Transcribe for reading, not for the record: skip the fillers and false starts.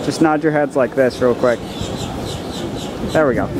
Just nod your heads like this real quick. There we go.